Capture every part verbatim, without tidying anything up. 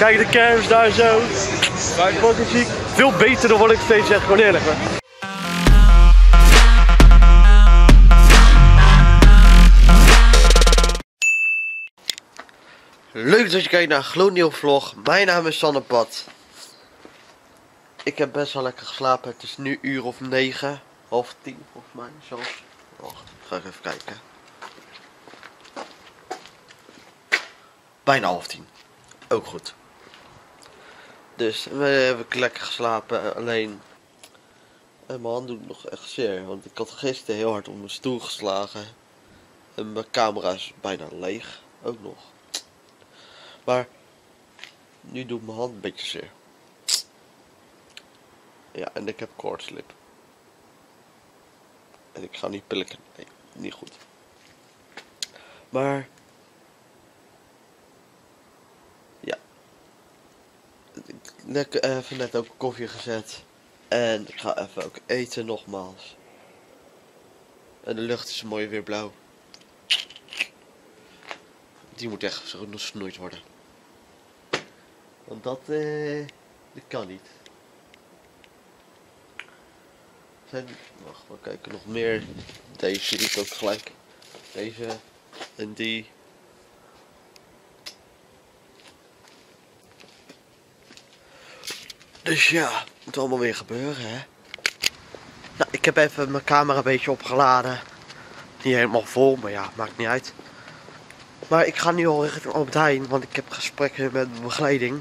Kijk de kermis daar zo. Wat muziek. Veel beter dan wat ik steeds zeg, gewoon eerlijk hoor. Leuk dat je kijkt naar een gloednieuwe vlog. Mijn naam is Sanne Pat. Ik heb best wel lekker geslapen. Het is nu uur of negen. Half tien volgens mij zelfs. Wacht, ga ik even kijken. Bijna half tien. Ook goed. Dus we hebben lekker geslapen. Alleen en mijn hand doet nog echt zeer. Want ik had gisteren heel hard op mijn stoel geslagen. En mijn camera is bijna leeg. Ook nog. Maar nu doet mijn hand een beetje zeer. Ja, en ik heb koortslip. En ik ga niet pillen. Nee, niet goed. Maar ja. Lekker even net ook koffie gezet. En ik ga even ook eten nogmaals. En de lucht is mooi weer blauw. Die moet echt zo gesnoeid worden. Want dat, eh, dat kan niet. Zijn, wacht, we kijken nog meer. Deze zie ik ook gelijk. Deze en die. Dus ja, het moet allemaal weer gebeuren, hè. Nou, ik heb even mijn camera een beetje opgeladen. Niet helemaal vol, maar ja, maakt niet uit. Maar ik ga nu al richting Albert Heijn, want ik heb gesprekken met mijn begeleiding.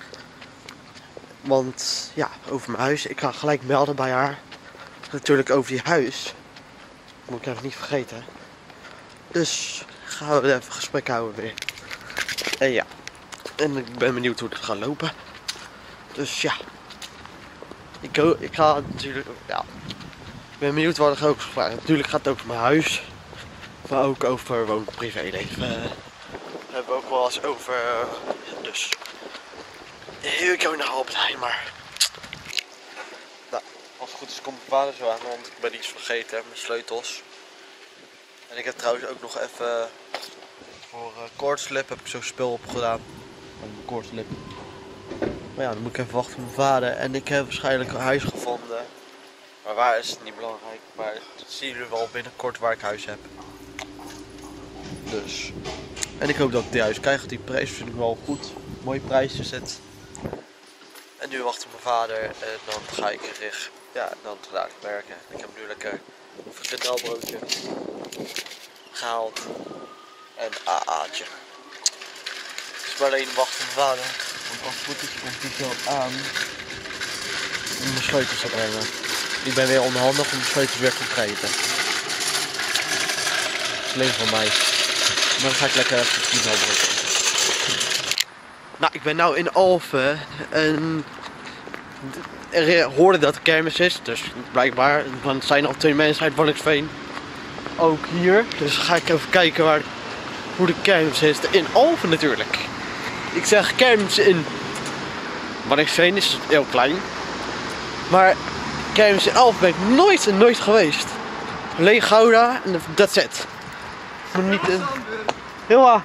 Want ja, over mijn huis. Ik ga gelijk melden bij haar. Natuurlijk over die huis. Dat moet ik even niet vergeten. Dus gaan we even gesprek houden weer. En ja. En ik ben benieuwd hoe het gaat lopen. Dus ja. Ik, ik ga natuurlijk. Ja. Ik ben benieuwd wat er ook gevraagd. Natuurlijk gaat het over mijn huis. Maar ook over woon privéleven. Uh, hebben we ook wel eens over. Uh, dus. Ik ga naar Albert Heijn, maar. Nou, als het goed is komt mijn vader zo aan, want ik ben iets vergeten, mijn sleutels. En ik heb trouwens ook nog even. Voor uh, koortslip heb ik zo'n spul opgedaan. Van mijn koortslip. Maar ja, dan moet ik even wachten op mijn vader. En ik heb waarschijnlijk een huis gevonden. Maar waar is het niet belangrijk. Maar dat zien jullie wel binnenkort waar ik huis heb. Dus. En ik hoop dat ik die huis krijg. Die prijs vind ik wel goed. Mooie prijs is het. En nu wacht op mijn vader. En dan ga ik richt. Ja, dan ga ik werken. Ik heb nu lekker een frikandelbroodje gehaald. En een A A'tje. Dus maar alleen wachten op mijn vader. Want als het goed is komt hij zo aan. Om mijn sleutels te brengen. Ik ben weer onhandig om de sleutels weer te krijgen. Dat is alleen van mij. Maar dan ga ik lekker even het kino drukken. Nou, ik ben nu in Alphen en er hoorde dat de kermis is. Dus blijkbaar, want het zijn al twee mensen uit Waddinxveen. Ook hier. Dus ga ik even kijken waar, hoe de kermis is. In Alphen natuurlijk. Ik zeg kermis in Waddinxveen is heel klein. Maar kermis in Alphen ben ik nooit en nooit geweest. Alleen Gouda en that's it. Maar niet in. Hilma.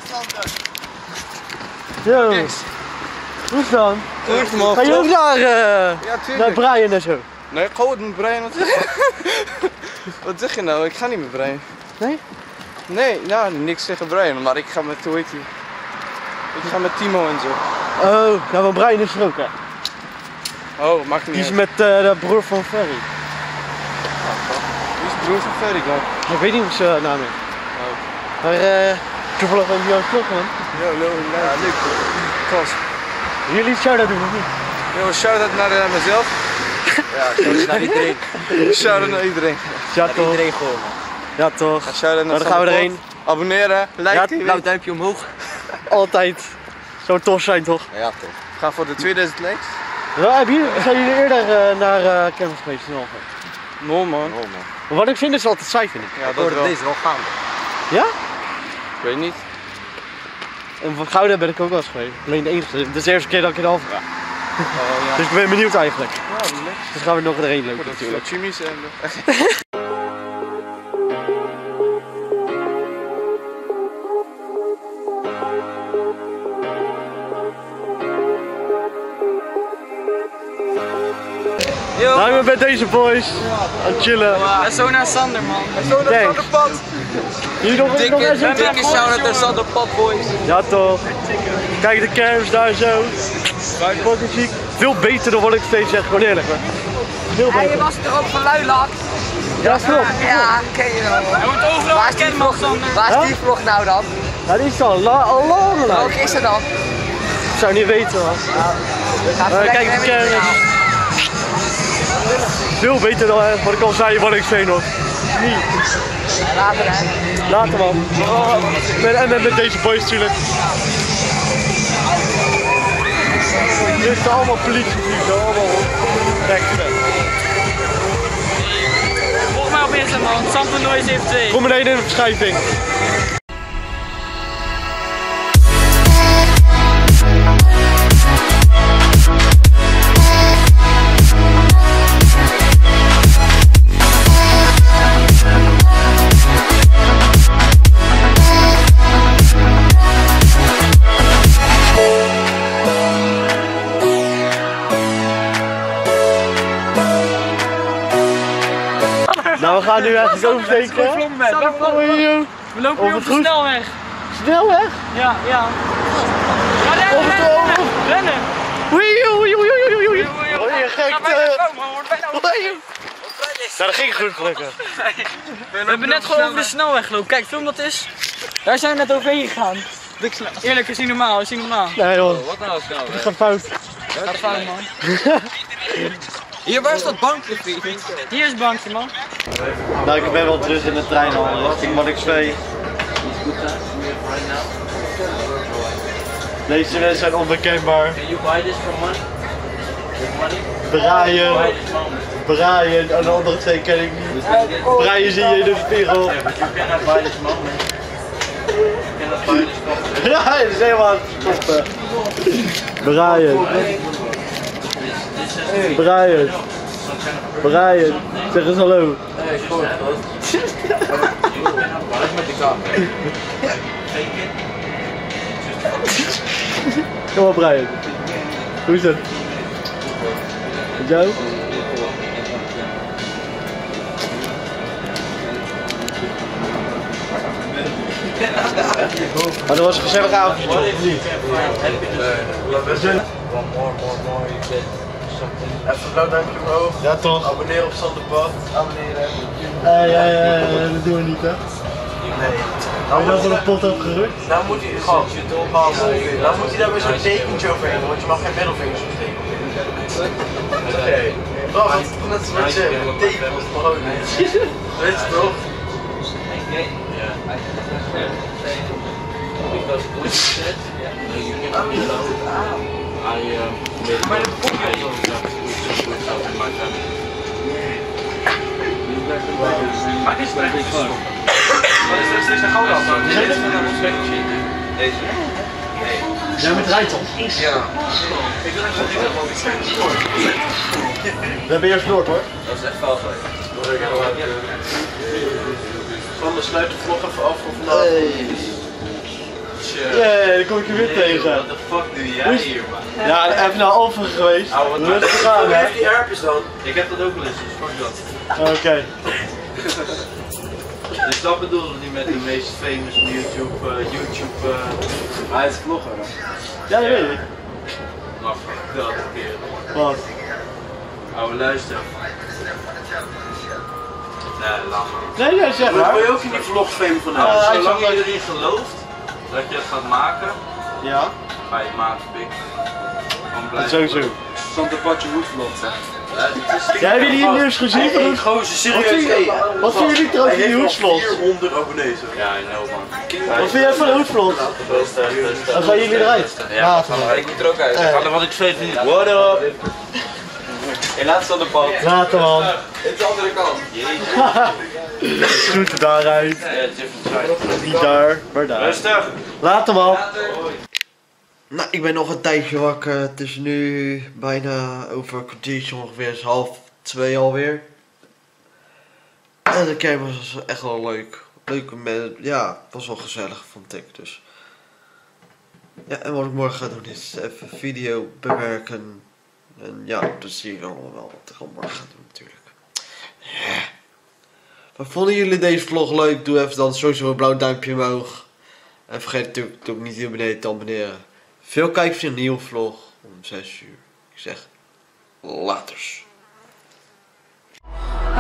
Yo. Hoe is het dan? Hoe is het man? Ga je ook naar, uh, ja, naar Brian en zo? Nee, gewoon met Brian. Wat zeg je? Wat zeg je nou? Ik ga niet met Brian. Nee? Nee, nou niks tegen Brian, maar ik ga met, hoe heet die? Ik ga met Timo en zo. Oh, nou, maar Brian is er ook hè? Oh, maakt niet Die is uit. met uh, de broer van Ferry. Wie is de broer van Ferry dan? Ik weet niet hoe zijn naam is. Oh. Maar eh, toevallig een jouw vlog man. Yo, lo, ja, leuk. Klas. Jullie shout-out doen of niet? Yo, shout-out naar uh, mezelf. Ja, shout-out naar iedereen. Shout-out naar iedereen. Ja Naar toch? iedereen gewoon. Ja toch? Ja, shout-out naar Nou, dan gaan we erheen. Abonneren, Ja, like, Blauw duimpje omhoog. Altijd. Zou tof zijn toch? Ja, toch. ga voor de tweeduizend likes. Wel, hebben jullie, zijn jullie eerder uh, naar uh, kermis geweest in Alphen? No man. Oh man. Maar wat ik vind is altijd saai vind ik. Ja, Ik dat hoorde wel. deze wel gaande. Ja? Ik weet niet. En van Gouda ben ik ook wel eens geweest. Alleen de enige. Dit is de eerste keer dat ik in Alphen ga. Oh, ja. Dus ik ben benieuwd eigenlijk. Ja, relax. Dus gaan we nog erheen lopen Voor de natuurlijk. chimmies en de... Yo. Nou, ik ben met deze boys aan het chillen. En zo naar Sander, man. En zo naar Thanks. Sanderpad. Hier nog, nog Dikke, eens een dikke shout-out naar Sanderpad, boys. Ja toch. Kijk de camps daar zo. Fucking ziek. Veel beter dan wat ik steeds zeg, gewoon eerlijk. Maar. Veel Ja, je beter. was toch ook van Luilak? Ja, klopt. Ja, ken je wel. Hij wordt overal Waar is die bekend, man, vlog, Sander. waar Ja? is die vlog nou dan? Ja, die is al la- al lang lang. Welke is er dan? Ik zou niet weten man. Ga Uh, kijk de camps. Veel beter dan hè, wat ik al zei, wat ik zei nog. Niet. Later hè. Later man. Oh, met, en met, met deze boys natuurlijk. Dit is allemaal politie, allemaal rechten. Volg mij op Insta, man. Santo Noise zeven twee. Kom beneden in de beschrijving. Nou, we gaan nu ergens oversteken. We lopen Of nu op het de goed? snelweg. Snelweg? Ja, ja. Ja, rennen, Of het rennen, over- rennen, rennen. Oei, oei, oei, oei, oei, oei. Oh, je Ga gek. bijna eh. komen, wordt bijna over. Nou, dat ging goed gelukkig. We hebben net gewoon over de snelweg gelopen. Kijk, film dat is. Daar zijn we net overheen gegaan. Eerlijk, is niet normaal, is niet normaal. Nee joh, Wat nou snel? het gaat fout. Gaat fout, man. Hier, waar is dat bankje, vriend? Hier is het bankje, man. Nou, ik ben wel terug in de trein al richting Monnik twee. Deze mensen zijn onbekendbaar. Brian, Brian en de andere twee ken ik niet. Brian zie je in de spiegel. Ja, dat is helemaal aan het stoppen. Brian. Brian. Brian. Zeg eens hallo. Kom maar Brian. Hoe is het? Met jou? Maar dat was een gezellig avondje, toch? Of niet? Even blauw duimpje omhoog. Ja toch? Abonneer op Sanderpad. Abonneren. Ja, ja, ja, ja, dat doen we niet hè. Nee. Heb je dan voor de pot opgerukt? Nou moet hij, gast, nou moet hij daar weer zo'n tekentje overheen, want je mag geen middelvingers opsteken. Oké. Oh, wat net als wat je een teken was toch ook niet. Weet je toch? Maar de Maar is het niet van? Wat is er steeds een gouden af? Deze? Jij met rijton. Ja. Ik wil even zeggen, want ik zeg het nooit. We hebben eerst Noord hoor. Dat is echt fout geweest. Van de sluit de vlog even af van vandaag. Ja, dan kom ik je weer tegen. What the fuck doe jij hier, man? Ja, even naar Alphen geweest. Rustig aan Hoe hè. heeft die herpes dan? Ik heb dat ook wel eens, dus fuck dat. Oké. Dus dat bedoelde hij met de meest famous YouTube, uh, YouTube, uh, hij is vlogger hè? Ja, dat weet ik. Maar fuck dat een keer. Wat? Oude luister. Nee, laat maar. Nee, nee, zeg Maar maar. wil je ook in die vlog fame van Uh, hebben? hij Zolang zag je dat- erin gelooft dat je het gaat maken, Ja, ga je het maken, pik. Gewoon blijven. sowieso. Sanderpadje Woodvlog. Ja, hebben jullie die nieuws gezien? Hey, hey, gozer, Wat serieus. vind je- Hey, wat vinden jullie trouwens hij van die heeft nog hoedvlog? vierhonderd abonnees. Ja, I know man. Wat vind jij van de hoedvlog? Dan gaan jullie eruit. Ja, ik moet er ook uit. Eh. Wat ik vervelend vind. What up? Helaas aan de pad. Later man. Het is de andere kant. Goed daaruit. Niet daar, maar daar. Rustig. Later man. Nou, ik ben nog een tijdje wakker. Het is nu bijna over een kwartiertje ongeveer. Het is half twee alweer. En de camera was echt wel leuk. Leuke mensen. Ja, het was wel gezellig, vond ik dus. Ja, en wat ik morgen ga doen is even video bewerken. En ja, dan zie ik allemaal wel wat ik allemaal ga doen natuurlijk. Yeah. Maar vonden jullie deze vlog leuk? Doe even dan sowieso een blauw duimpje omhoog. En vergeet natuurlijk ook niet hier beneden te abonneren. Veel kijkers in een nieuwe vlog om zes uur. Ik zeg, laters.